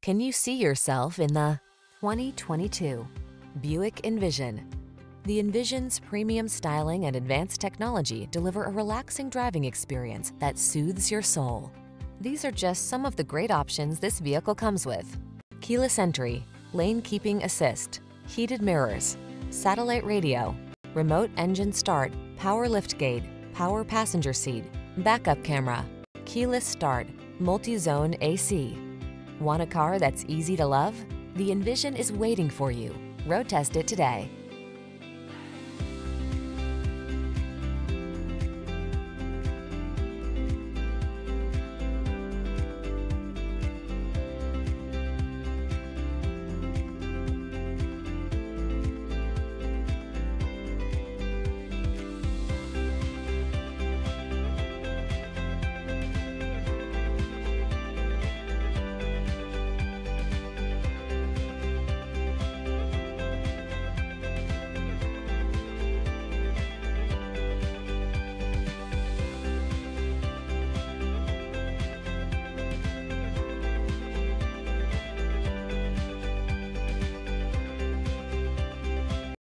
Can you see yourself in the 2022 Buick Envision? The Envision's premium styling and advanced technology deliver a relaxing driving experience that soothes your soul. These are just some of the great options this vehicle comes with: keyless entry, lane keeping assist, heated mirrors, satellite radio, remote engine start, power liftgate, power passenger seat, backup camera, keyless start, multi-zone AC. Want a car that's easy to love? The Envision is waiting for you. Road test it today.